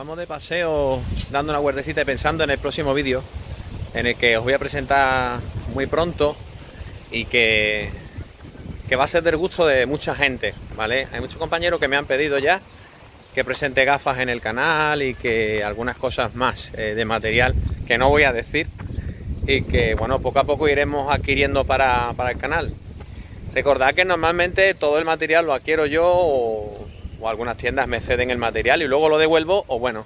Estamos de paseo dando una vueltecita y pensando en el próximo vídeo, en el que os voy a presentar muy pronto y que va a ser del gusto de mucha gente, ¿vale? Hay muchos compañeros que me han pedido ya que presente gafas en el canal y que algunas cosas más de material que no voy a decir y que, bueno, poco a poco iremos adquiriendo para el canal. Recordad que normalmente todo el material lo adquiero yo o algunas tiendas me ceden el material y luego lo devuelvo o bueno,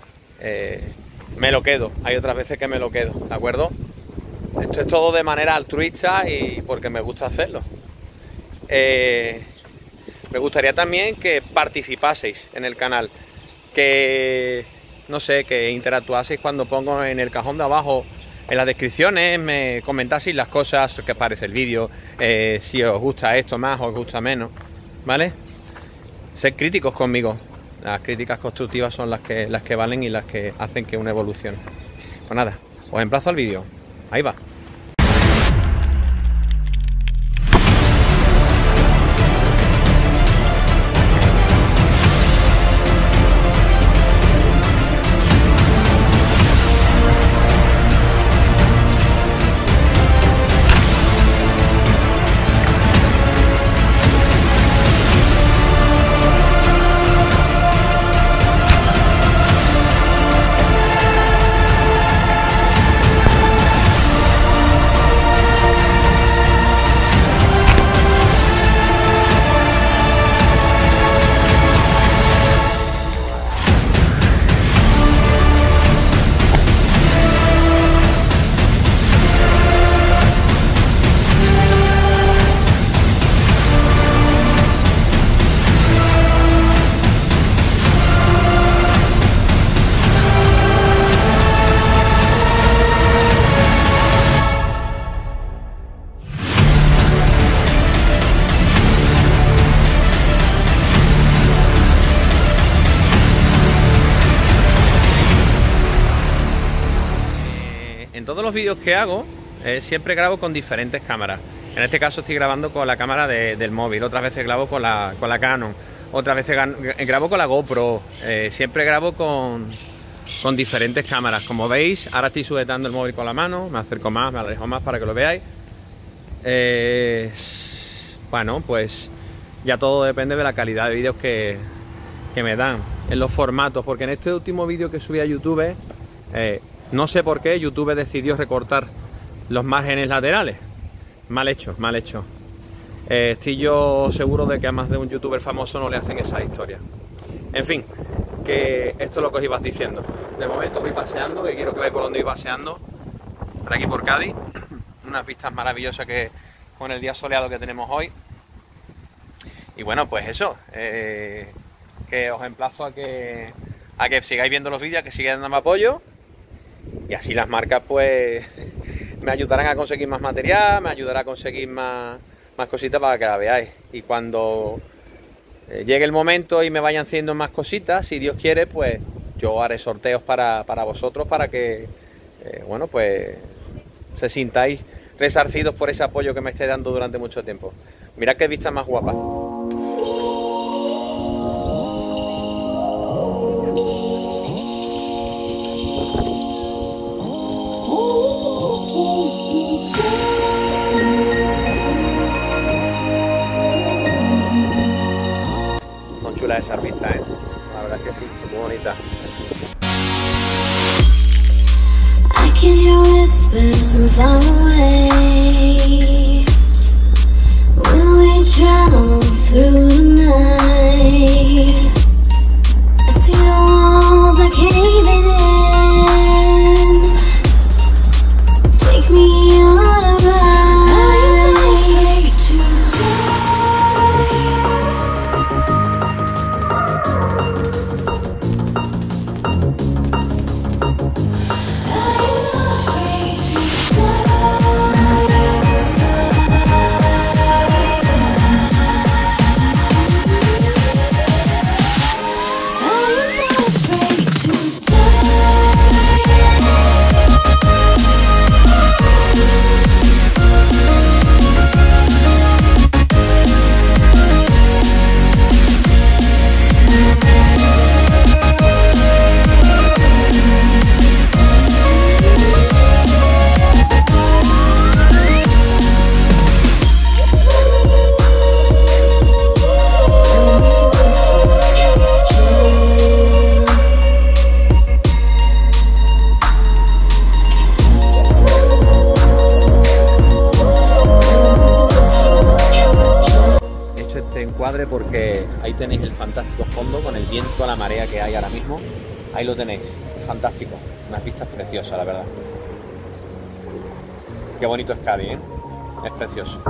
me lo quedo. Hay otras veces que me lo quedo, ¿de acuerdo? Esto es todo de manera altruista y porque me gusta hacerlo. Me gustaría también que participaseis en el canal, que no sé, que interactuaseis cuando pongo en el cajón de abajo en las descripciones, me comentaseis las cosas que parece el vídeo, si os gusta esto más o os gusta menos, ¿vale? Sed críticos conmigo. Las críticas constructivas son las que valen y las que hacen que una evolucione. Pues nada, os emplazo al vídeo. Ahí va. En todos los vídeos que hago siempre grabo con diferentes cámaras. En este caso estoy grabando con la cámara del móvil, otras veces grabo con la Canon, otras veces grabo con la GoPro, siempre grabo con diferentes cámaras. Como veis, ahora estoy sujetando el móvil con la mano, me acerco más, me alejo más para que lo veáis. Bueno, pues ya todo depende de la calidad de vídeos que me dan, en los formatos, porque en este último vídeo que subí a YouTube, no sé por qué YouTube decidió recortar los márgenes laterales. Mal hecho, mal hecho. Estoy yo seguro de que a más de un youtuber famoso no le hacen esa historia. En fin, que esto es lo que os iba diciendo. De momento voy paseando, que quiero que veáis por dónde voy paseando. Por aquí por Cádiz. Unas vistas maravillosas que con el día soleado que tenemos hoy. Y bueno, pues eso. Que os emplazo a que sigáis viendo los vídeos, que sigáis dando apoyo. Y así las marcas pues me ayudarán a conseguir más material, me ayudará a conseguir más cositas para que la veáis. Y cuando llegue el momento y me vayan haciendo más cositas, si Dios quiere, pues yo haré sorteos para vosotros, para que bueno, pues se sintáis resarcidos por ese apoyo que me estáis dando durante mucho tiempo. Mirad qué vista más guapa. Son chulas esas vistas, la verdad es que sí, son muy bonitas. I can hear whispers from far away when we travel through the night. I see the walls are caving in. Take me on a ride. I'm not afraid to fly. encuadre porque ahí tenéis el fantástico fondo con el viento a la marea que hay ahora mismo. Ahí lo tenéis, fantástico, unas vistas preciosas, la verdad. Qué bonito es Cádiz, ¿eh? Es precioso.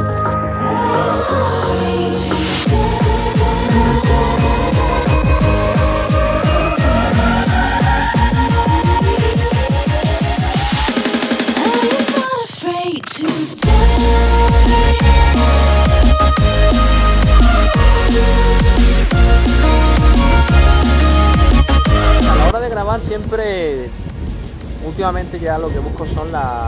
A la hora de grabar siempre, últimamente ya lo que busco son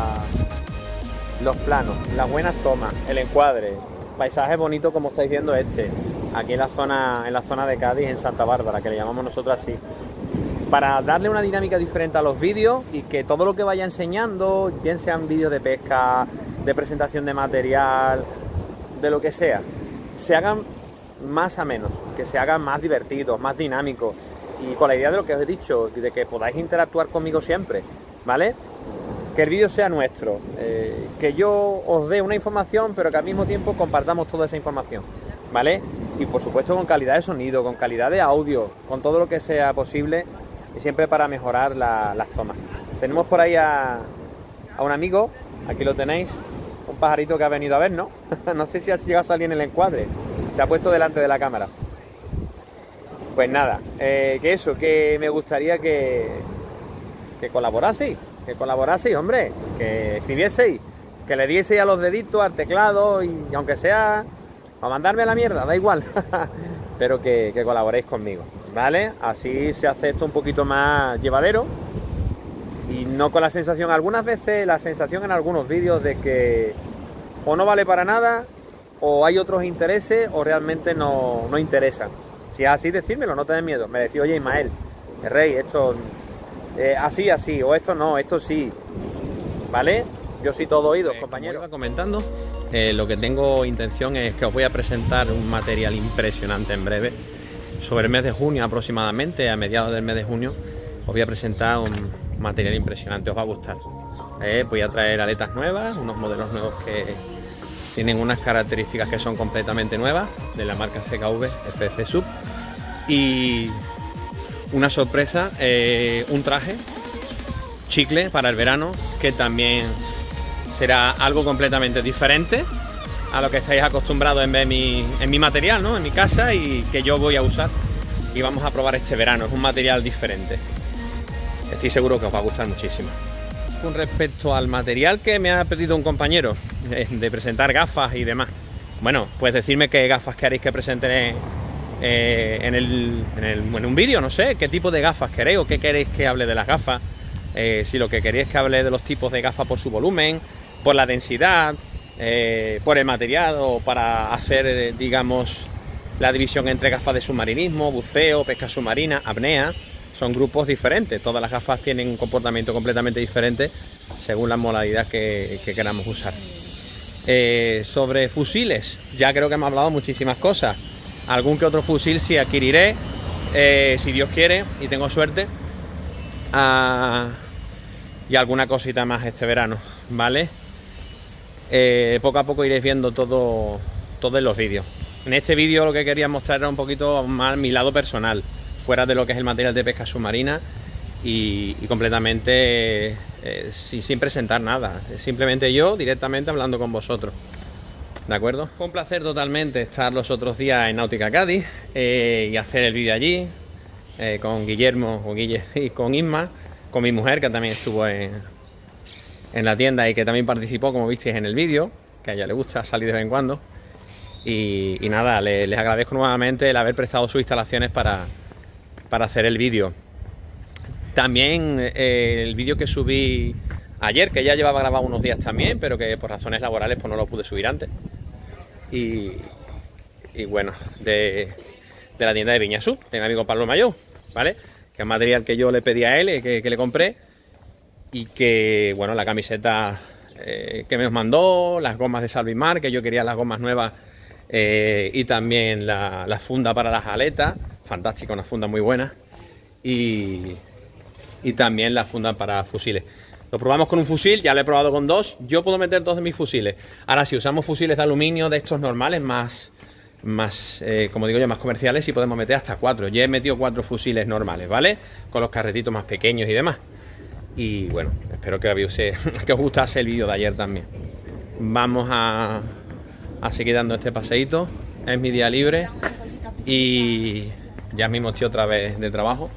los planos, las buenas tomas, el encuadre, paisajes bonitos como estáis viendo aquí en la zona de Cádiz, en Santa Bárbara, que le llamamos nosotros así, para darle una dinámica diferente a los vídeos y que todo lo que vaya enseñando, bien sean vídeos de pesca, de presentación de material, de lo que sea, se hagan más a menos, que se hagan más divertidos, más dinámicos y con la idea de lo que os he dicho, de que podáis interactuar conmigo siempre, ¿vale? Que el vídeo sea nuestro, que yo os dé una información pero que al mismo tiempo compartamos toda esa información, ¿vale? Y por supuesto con calidad de sonido, con calidad de audio, con todo lo que sea posible y siempre para mejorar las tomas. Tenemos por ahí a un amigo, aquí lo tenéis, un pajarito que ha venido a vernos, no sé si ha llegado a salir en el encuadre, se ha puesto delante de la cámara. Pues nada, que me gustaría que colaboraseis, hombre, que escribieseis, que le dieseis a los deditos, al teclado y aunque sea a mandarme a la mierda, da igual, pero que colaboréis conmigo, ¿vale? Así se hace esto un poquito más llevadero y no con la sensación, algunas veces la sensación en algunos vídeos de que o no vale para nada o hay otros intereses o realmente no interesan. Si es así, decídmelo, no tenés miedo. Me decís, oye Ismael, Rey, esto así, o esto no, esto sí, ¿vale? Yo soy todo oídos, compañero. Como iba comentando, lo que tengo intención es que os voy a presentar un material impresionante en breve. Sobre el mes de junio aproximadamente, a mediados del mes de junio, os voy a presentar un material impresionante, os va a gustar. Voy a traer aletas nuevas, unos modelos nuevos que tienen unas características que son completamente nuevas, de la marca CKV FC Sub. Y una sorpresa, un traje chicle para el verano, que también será algo completamente diferente a lo que estáis acostumbrados en ver en mi material, ¿no? En mi casa, y que yo voy a usar y vamos a probar este verano. Es un material diferente, estoy seguro que os va a gustar muchísimo. Con respecto al material que me ha pedido un compañero de presentar gafas y demás, bueno, pues decirme qué gafas queréis que presente en un vídeo, no sé, qué tipo de gafas queréis o qué queréis que hable de las gafas, si lo que queréis es que hable de los tipos de gafas por su volumen, por la densidad, por el material, o para hacer, digamos, la división entre gafas de submarinismo, buceo, pesca submarina, apnea. Son grupos diferentes, todas las gafas tienen un comportamiento completamente diferente según la modalidad que queramos usar. Sobre fusiles, ya creo que hemos hablado muchísimas cosas. Algún que otro fusil sí adquiriré, si Dios quiere y tengo suerte, y alguna cosita más este verano, ¿vale? Poco a poco iréis viendo todo en los vídeos. En este vídeo lo que quería mostrar era un poquito más mi lado personal, fuera de lo que es el material de pesca submarina y completamente sin presentar nada, simplemente yo directamente hablando con vosotros, ¿de acuerdo? Fue un placer totalmente estar los otros días en Náutica Cádiz y hacer el vídeo allí con Guillermo, con Guille y con Isma, con mi mujer, que también estuvo en la tienda y que también participó, como visteis en el vídeo, que a ella le gusta salir de vez en cuando. Y nada, les agradezco nuevamente el haber prestado sus instalaciones para hacer el vídeo. También el vídeo que subí ayer, que ya llevaba grabado unos días también, pero que por razones laborales pues no lo pude subir antes. Y bueno, de la tienda de Viñasú, de mi amigo Pablo Mayó, ¿vale? Que es material que yo le pedí a él, que le compré. Y que, bueno, la camiseta que me os mandó, las gomas de Salvimar, que yo quería las gomas nuevas, y también la funda para las aletas, fantástica, una funda muy buena, y también la funda para fusiles. Lo probamos con un fusil, ya lo he probado con dos, yo puedo meter dos de mis fusiles. Ahora, si usamos fusiles de aluminio de estos normales, más más como digo yo, más comerciales, y podemos meter hasta 4. Ya he metido 4 fusiles normales, ¿vale? Con los carretitos más pequeños y demás. Y bueno, espero que os gustase el vídeo de ayer también. Vamos a seguir dando este paseíto. Es mi día libre y ya mismo estoy otra vez del trabajo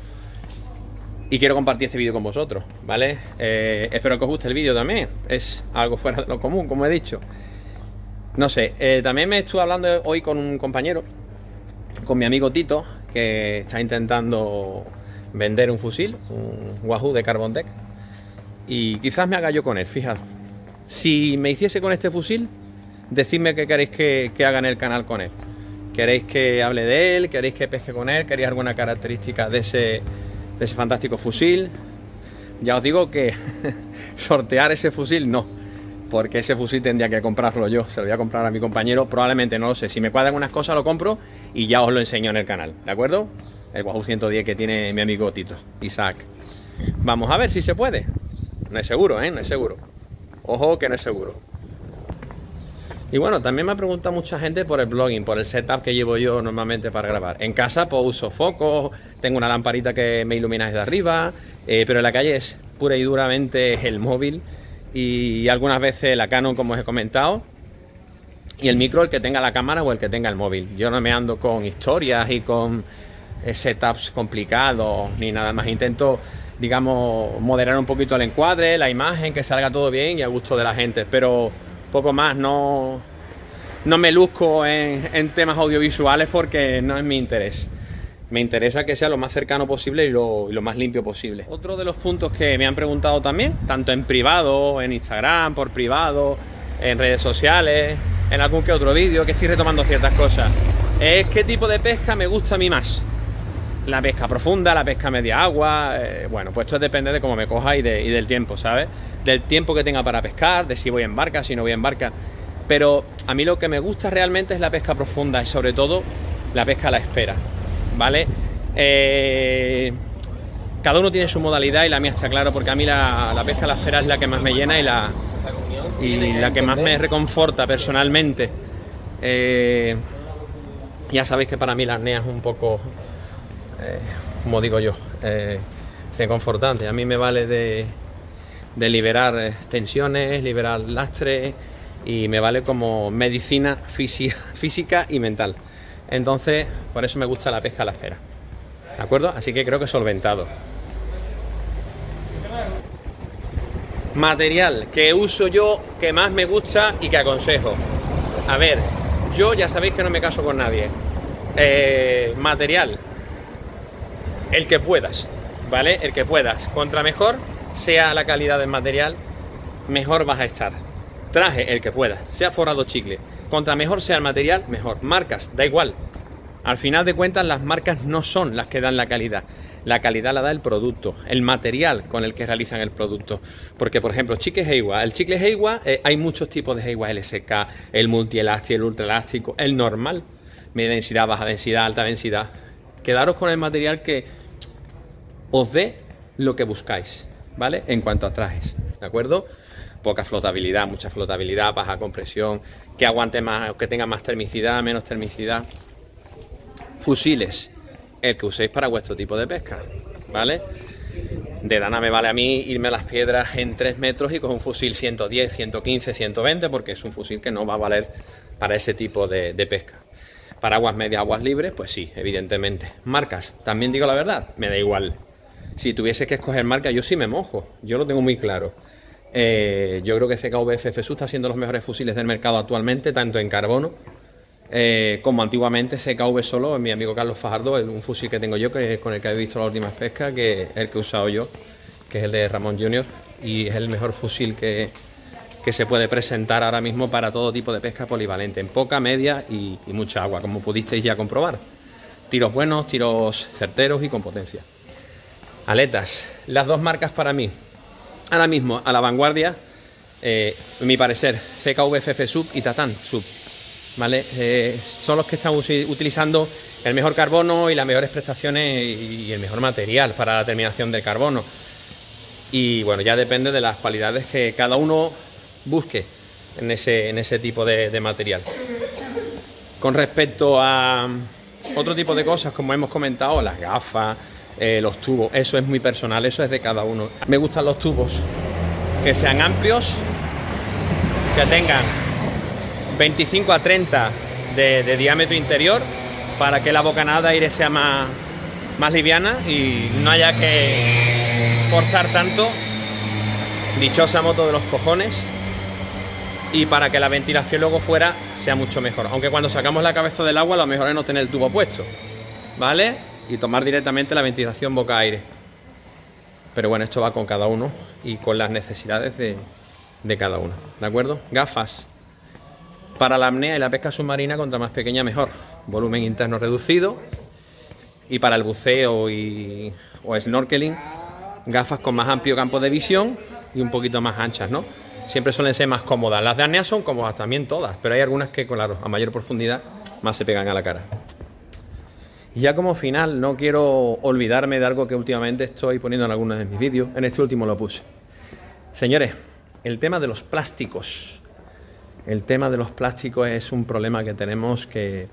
y quiero compartir este vídeo con vosotros, ¿vale? Espero que os guste el vídeo también. Es algo fuera de lo común, como he dicho. No sé, también me estuve hablando hoy con un compañero, con mi amigo Tito, que está intentando vender un fusil, un Wahoo de Carbon Deck, y quizás me haga yo con él, fijaros. Si me hiciese con este fusil, decidme qué queréis que haga en el canal con él. ¿Queréis que hable de él? ¿Queréis que pesque con él? ¿Queréis alguna característica de ese fantástico fusil? Ya os digo que sortear ese fusil no, porque ese fusil tendría que comprarlo yo. Se lo voy a comprar a mi compañero, probablemente, no lo sé. Si me cuadran unas cosas lo compro y ya os lo enseño en el canal, ¿de acuerdo? El Wahoo 110 que tiene mi amigo Tito, Isaac. Vamos a ver si se puede. No es seguro, ¿eh? No es seguro. Ojo que no es seguro. Y bueno, también me ha preguntado mucha gente por el vlogging, por el setup que llevo yo normalmente para grabar. En casa pues uso focos, tengo una lamparita que me ilumina desde arriba, pero en la calle es pura y duramente el móvil y algunas veces la Canon, como os he comentado, y el micro, el que tenga la cámara o el que tenga el móvil. Yo no me ando con historias y con setups complicados ni nada más. Intento, digamos, moderar un poquito el encuadre, la imagen, que salga todo bien y a gusto de la gente, pero poco más. No me luzco en temas audiovisuales porque no es mi interés. Me interesa que sea lo más cercano posible y lo más limpio posible. Otro de los puntos que me han preguntado también, tanto en privado, en Instagram, por privado, en redes sociales, en algún que otro vídeo, que estoy retomando ciertas cosas, es qué tipo de pesca me gusta a mí más. La pesca profunda, la pesca media agua, bueno, pues esto depende de cómo me coja y del tiempo, ¿sabes? Del tiempo que tenga para pescar, de si voy en barca, si no voy en barca. Pero a mí lo que me gusta realmente es la pesca profunda y sobre todo la pesca a la espera, ¿vale? Cada uno tiene su modalidad y la mía está claro, porque a mí la pesca a la espera es la que más me llena y la que más me reconforta personalmente. Ya sabéis que para mí la apnea es un poco, como digo yo, reconfortante. A mí me vale de liberar tensiones, liberar lastre, y me vale como medicina física y mental. Entonces, por eso me gusta la pesca a la espera, ¿de acuerdo? Así que creo que solventado. Material que uso yo, que más me gusta y que aconsejo. A ver, yo ya sabéis que no me caso con nadie. Material, el que puedas, ¿vale? El que puedas. Contra mejor sea la calidad del material, mejor vas a estar. Traje, el que puedas, sea forrado chicle. Contra mejor sea el material, mejor. Marcas, da igual. Al final de cuentas, las marcas no son las que dan la calidad. La calidad la da el producto, el material con el que realizan el producto. Porque, por ejemplo, chicle Heiwa. El chicle Heiwa, hay muchos tipos de Heiwa: LSK, el multielástico, el ultraelástico, el normal, media densidad, baja densidad, alta densidad. Quedaros con el material que os dé lo que buscáis, ¿vale? En cuanto a trajes, ¿de acuerdo? Poca flotabilidad, mucha flotabilidad, baja compresión, que aguante más, que tenga más termicidad, menos termicidad. Fusiles, el que uséis para vuestro tipo de pesca, ¿vale? De nada me vale a mí irme a las piedras en 3 metros y con un fusil 110, 115, 120, porque es un fusil que no va a valer para ese tipo de pesca. Para aguas medias, aguas libres, pues sí, evidentemente. Marcas, también digo la verdad, me da igual. Si tuviese que escoger marca, yo sí me mojo, yo lo tengo muy claro. Yo creo que CKV FFSU está siendo los mejores fusiles del mercado actualmente, tanto en carbono como antiguamente CKV solo. Mi amigo Carlos Fajardo, un fusil que tengo yo, que con el que he visto las últimas pescas, que es el que he usado yo, que es el de Ramón Junior, y es el mejor fusil que se puede presentar ahora mismo para todo tipo de pesca polivalente, en poca, media y mucha agua, como pudisteis ya comprobar. Tiros buenos, tiros certeros y con potencia. Aletas, las dos marcas para mí ahora mismo a la vanguardia, en mi parecer, CKV FFSU y Tatán Sub, ¿vale? Son los que están utilizando el mejor carbono y las mejores prestaciones y el mejor material para la terminación del carbono. Y bueno, ya depende de las cualidades que cada uno busque en ese tipo de material. Con respecto a otro tipo de cosas, como hemos comentado, las gafas, los tubos, eso es muy personal, eso es de cada uno. Me gustan los tubos que sean amplios, que tengan 25 a 30 de diámetro interior, para que la bocanada de aire sea más liviana y no haya que forzar tanto. Dichosa moto de los cojones. Y para que la ventilación luego fuera sea mucho mejor. Aunque cuando sacamos la cabeza del agua, lo mejor es no tener el tubo puesto, ¿vale? Y tomar directamente la ventilación boca-aire. Pero bueno, esto va con cada uno y con las necesidades de cada uno, ¿de acuerdo? Gafas para la apnea y la pesca submarina, contra más pequeña mejor. Volumen interno reducido. Y para el buceo o snorkeling, gafas con más amplio campo de visión y un poquito más anchas, ¿no? Siempre suelen ser más cómodas. Las de apnea son cómodas también todas, pero hay algunas que, claro, a mayor profundidad más se pegan a la cara. Y ya como final, no quiero olvidarme de algo que últimamente estoy poniendo en algunos de mis vídeos. En este último lo puse. Señores, el tema de los plásticos. El tema de los plásticos es un problema que tenemos que,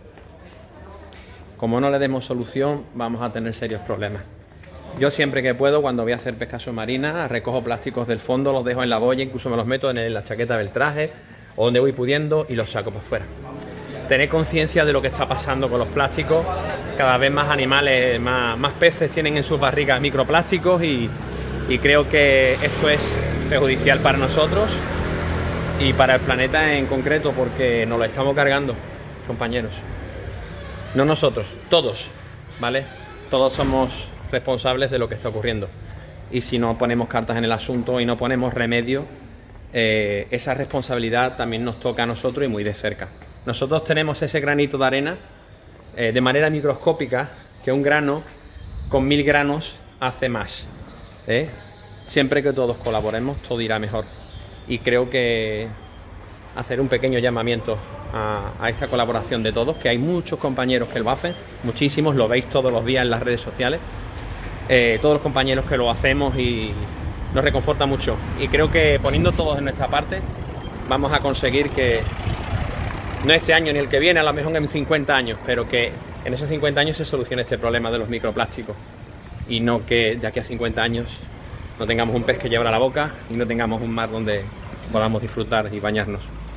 como no le demos solución, vamos a tener serios problemas. Yo siempre que puedo, cuando voy a hacer pesca submarina, recojo plásticos del fondo, los dejo en la boya, incluso me los meto en la chaqueta del traje o donde voy pudiendo y los saco para afuera. Tener conciencia de lo que está pasando con los plásticos. Cada vez más animales, más peces tienen en sus barrigas microplásticos y creo que esto es perjudicial para nosotros y para el planeta en concreto, porque nos lo estamos cargando, compañeros. No nosotros, todos, ¿vale? Todos somos responsables de lo que está ocurriendo, y si no ponemos cartas en el asunto y no ponemos remedio, esa responsabilidad también nos toca a nosotros y muy de cerca. Nosotros tenemos ese granito de arena de manera microscópica, que un grano con 1000 granos hace más, Siempre que todos colaboremos, todo irá mejor, y creo que hacer un pequeño llamamiento a esta colaboración de todos, que hay muchos compañeros que lo hacen, muchísimos, lo veis todos los días en las redes sociales. Todos los compañeros que lo hacemos y nos reconforta mucho, y creo que poniendo todos en nuestra parte vamos a conseguir que no este año ni el que viene, a lo mejor en 50 años, pero que en esos 50 años se solucione este problema de los microplásticos, y no que de aquí a 50 años no tengamos un pez que llevar a la boca y no tengamos un mar donde podamos disfrutar y bañarnos.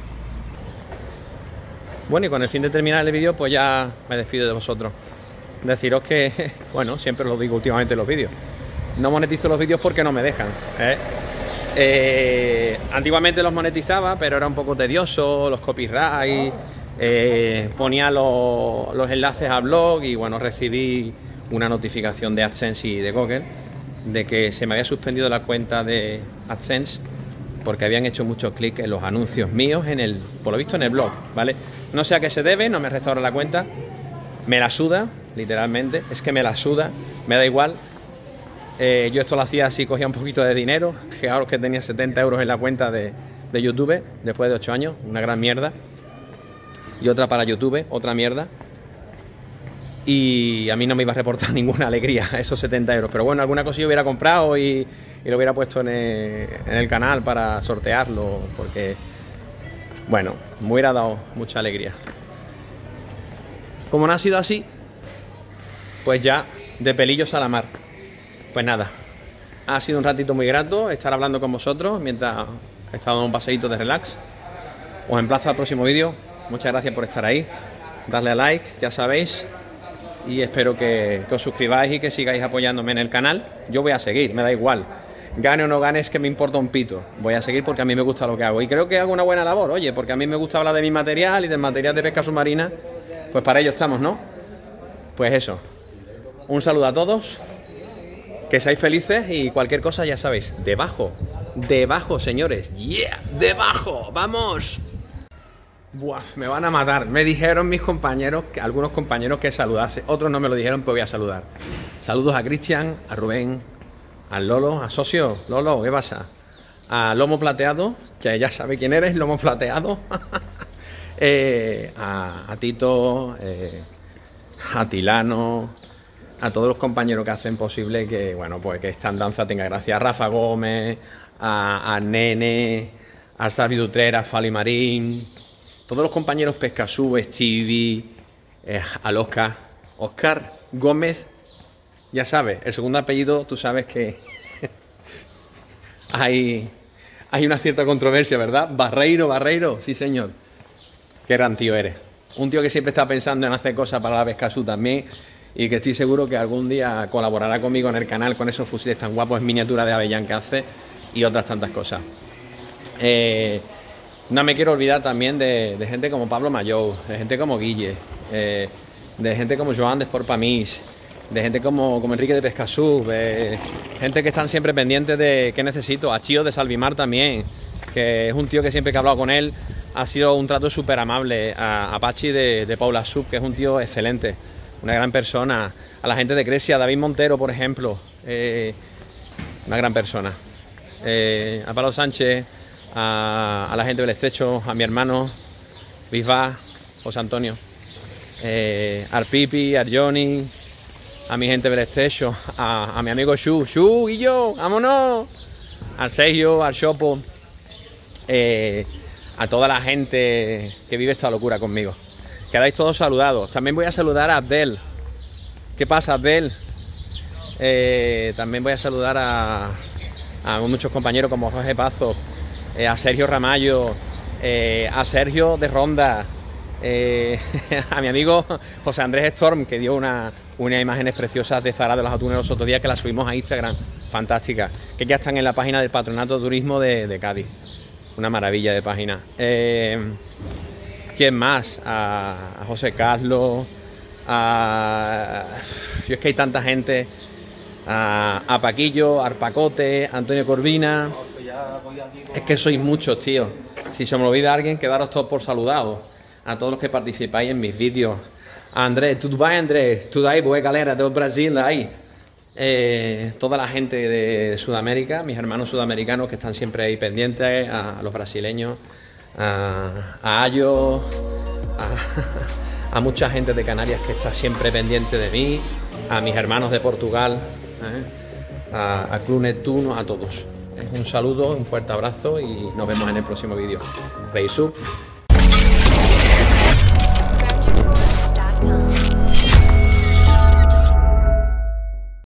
Bueno, y con el fin de terminar el vídeo, pues ya me despido de vosotros. Deciros que, bueno, siempre lo digo últimamente en los vídeos, no monetizo los vídeos porque no me dejan, antiguamente los monetizaba, pero era un poco tedioso, los copyright, ponía los enlaces a blog, y bueno, recibí una notificación de AdSense y de Google de que se me había suspendido la cuenta de AdSense porque habían hecho muchos clics en los anuncios míos por lo visto en el blog, ¿vale? No sé a qué se debe, no me restaura la cuenta, me la suda, literalmente, es que me la suda, me da igual. Yo esto lo hacía así, cogía un poquito de dinero, fijaros que tenía 70 euros en la cuenta de YouTube después de 8 años, una gran mierda, y otra para YouTube, otra mierda, y a mí no me iba a reportar ninguna alegría esos 70 euros, pero bueno, alguna cosilla hubiera comprado y lo hubiera puesto en el canal para sortearlo, porque bueno, me hubiera dado mucha alegría. Como no ha sido así, pues ya de pelillos a la mar. Pues nada, ha sido un ratito muy grato estar hablando con vosotros mientras he estado en un paseíto de relax. Os emplazo al próximo vídeo. Muchas gracias por estar ahí. Darle a like, ya sabéis. Y espero que os suscribáis y que sigáis apoyándome en el canal. Yo voy a seguir, me da igual. Gane o no gane, es que me importa un pito. Voy a seguir porque a mí me gusta lo que hago. Y creo que hago una buena labor, oye, porque a mí me gusta hablar de mi material y del material de pesca submarina. Pues para ello estamos, ¿no? Pues eso. Un saludo a todos. Que seáis felices y cualquier cosa ya sabéis. Debajo, señores. ¡Yeah! ¡Debajo! ¡Vamos! Buah, me van a matar. Me dijeron mis compañeros, algunos compañeros, que saludase. Otros no me lo dijeron, pues voy a saludar. Saludos a Cristian, a Rubén, al Lolo, a Socio. Lolo, ¿qué pasa? A Lomo Plateado, que ya sabe quién eres, Lomo Plateado. A Tito, a Tilano, a todos los compañeros que hacen posible que, bueno, pues que esta andanza tenga gracia. A Rafa Gómez, a Nene, a Xavi Dutrera, a Fali Marín, todos los compañeros Pescasú, Stevie, al Oscar Gómez, ya sabes, el segundo apellido, tú sabes que hay una cierta controversia, ¿verdad? Barreiro, sí señor. Qué gran tío eres. Un tío que siempre está pensando en hacer cosas para la Pescasú también, y que estoy seguro que algún día colaborará conmigo en el canal con esos fusiles tan guapos en miniatura de Avellán que hace y otras tantas cosas. No me quiero olvidar también de gente como Pablo Mayou, de gente como Guille, de gente como Joan de Sport Pamis, de gente como Enrique de Pescasú, de gente que están siempre pendientes de qué necesito. A Chío de Salvimar también, que es un tío que siempre que he hablado con él ha sido un trato súper amable. A Pachi de Paula Sub, que es un tío excelente, una gran persona. A la gente de Grecia, David Montero, por ejemplo, una gran persona. A Pablo Sánchez, a la gente del Estrecho, a mi hermano Bisbá, José Antonio, al Pipi, a Johnny, a mi gente del Estrecho, a mi amigo Shu y yo, vámonos, al Sergio, al Chopo, a toda la gente que vive esta locura conmigo. Quedáis todos saludados. También voy a saludar a Abdel. ¿Qué pasa, Abdel? También voy a saludar a muchos compañeros como Jorge Pazo, a Sergio Ramallo, a Sergio de Ronda, a mi amigo José Andrés Storm, que dio unas imágenes preciosas de Zara de los Atunes los otros días, que las subimos a Instagram, fantásticas, que ya están en la página del Patronato de Turismo de Cádiz. Una maravilla de página. ¿Quién más? A José Carlos, yo es que hay tanta gente, a Paquillo, a Arpacote, a Antonio Corvina. Es que sois muchos, tío. Si se me olvida alguien, quedaros todos por saludados. A todos los que participáis en mis vídeos. A Andrés, tudo bem, Andrés? Tudo aí, boa galera do Brasil ahí. Toda la gente de Sudamérica, mis hermanos sudamericanos que están siempre ahí pendientes, a los brasileños, a Ayo, a mucha gente de Canarias que está siempre pendiente de mí, a mis hermanos de Portugal, a Club Neptuno, a todos. Un saludo, un fuerte abrazo y nos vemos en el próximo vídeo. Reisub.